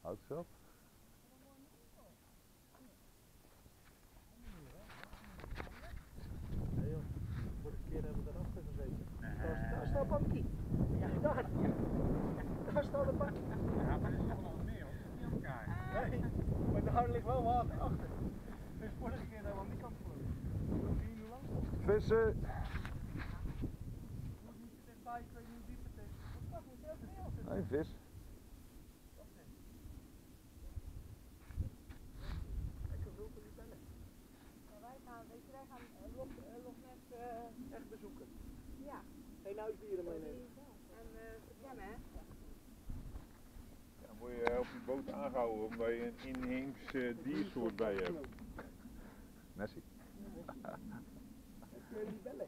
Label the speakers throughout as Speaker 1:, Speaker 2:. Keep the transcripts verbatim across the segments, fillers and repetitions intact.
Speaker 1: Houd zo.
Speaker 2: Nee joh, vorige keer hebben we erachter gezeten. Daar, daar staat Bankie. Ja, daar. Daar staat een Bankie.
Speaker 3: Ja, maar dat is toch nog meer, hoor. Niet aan elkaar.
Speaker 2: Nee, maar daar ligt wel water achter. Dus vorige keer hebben we aan die kant gelopen. Loop je hier nu langs?
Speaker 1: Vissen!
Speaker 2: Moet niet te dichtbij, ik weet niet hoe diep het is. Wat moet je ook niet altijd?
Speaker 1: Een vis.
Speaker 2: Lekker veel voor die bellen.
Speaker 4: Wij gaan, weet je, wij gaan Loch, Loch Ness uh,
Speaker 2: Echt bezoeken.
Speaker 4: ja,
Speaker 2: Geen huisdieren meenemen.
Speaker 4: en uh, verkennen, hè?
Speaker 3: Ja, dan word je op die boot aangehouden omdat je een inheems uh, diersoort bij je hebt.
Speaker 1: Nessie.
Speaker 2: Kun je die bellen?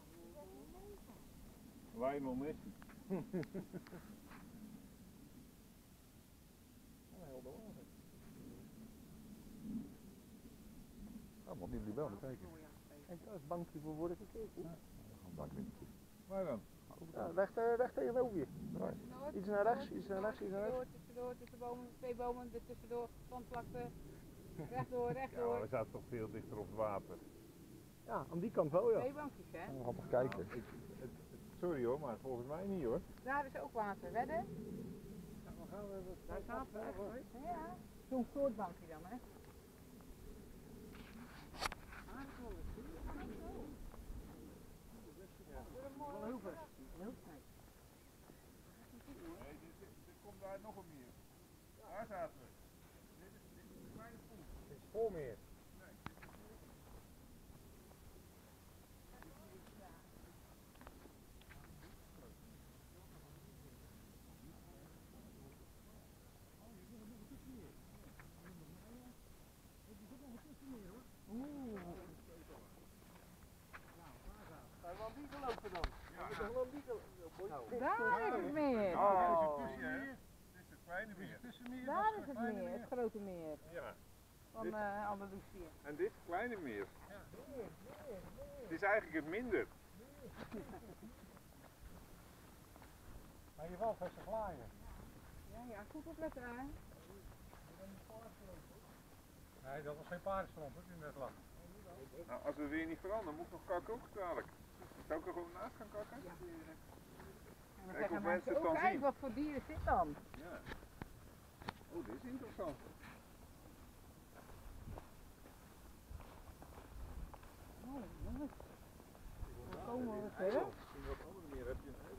Speaker 3: Lionel Messi.
Speaker 2: Heel de water.
Speaker 1: Oh, want die libel, dan kijken.
Speaker 2: En dat is bankje voor vorige keer.
Speaker 1: Een bankje.
Speaker 3: Waar dan?
Speaker 2: Ja, recht, uh, recht tegenover je.
Speaker 4: Tussendoor,
Speaker 2: Iets naar rechts, iets naar rechts, iets naar rechts.
Speaker 4: Tussendoor, tussendoor, tussen bomen, twee bomen, er tussendoor, zandvlakte. Rechtdoor,
Speaker 3: Ja, maar
Speaker 4: rechtdoor.
Speaker 3: we zaten toch veel dichter op het water.
Speaker 2: Ja, aan die kant wel ja.
Speaker 4: Twee bankjes, hè?
Speaker 1: We gaan nog kijken.
Speaker 3: Ik, het, het, sorry hoor, maar volgens mij niet hoor.
Speaker 4: Daar is ook water, wedden? Daar staat het echt, hoor. Ja. Zo'n soort bankje dan, hè? Ah, dat is wel een goede bankje.
Speaker 2: Van Hoeven.
Speaker 4: Heel fijn.
Speaker 3: Nee, dit, dit, dit komt daar nog een meer. Daar zaten we. Dit is, dit is een kleine poel.
Speaker 2: Het is vol meer. Zijn we aan die gelopen dan? Ja. We zijn wel aan die gelopen.
Speaker 4: Daar is het meer.
Speaker 3: Oh, dit is een tussenmeer. Dit is het kleine meer.
Speaker 4: Daar is het meer, het grote meer
Speaker 3: Ja.
Speaker 4: van
Speaker 3: Dit-
Speaker 4: uh, Andalusië.
Speaker 3: En dit kleine meer. Het is eigenlijk het minder.
Speaker 2: Maar je valt best te glaaien.
Speaker 4: Ja, ja, goed opletten, hè?
Speaker 2: Nee, dat was geen paardenstromp hoor, in het lag.
Speaker 3: Nou, als het weer niet verandert, moet ik nog kakken ook dadelijk. Zou ik er gewoon naast gaan kakken?
Speaker 4: Ja. En dan
Speaker 3: Kijk
Speaker 4: zeggen
Speaker 3: of mensen
Speaker 4: mensen,
Speaker 3: het
Speaker 4: oh
Speaker 3: dan
Speaker 4: kijk,
Speaker 3: zien.
Speaker 4: wat voor dier is dit dan?
Speaker 3: Ja. Oh, dit is interessant.
Speaker 4: Oh, jongens. Waar komen we
Speaker 3: Een
Speaker 4: verder?
Speaker 3: eiland. In wat andere meer heb je een eiland.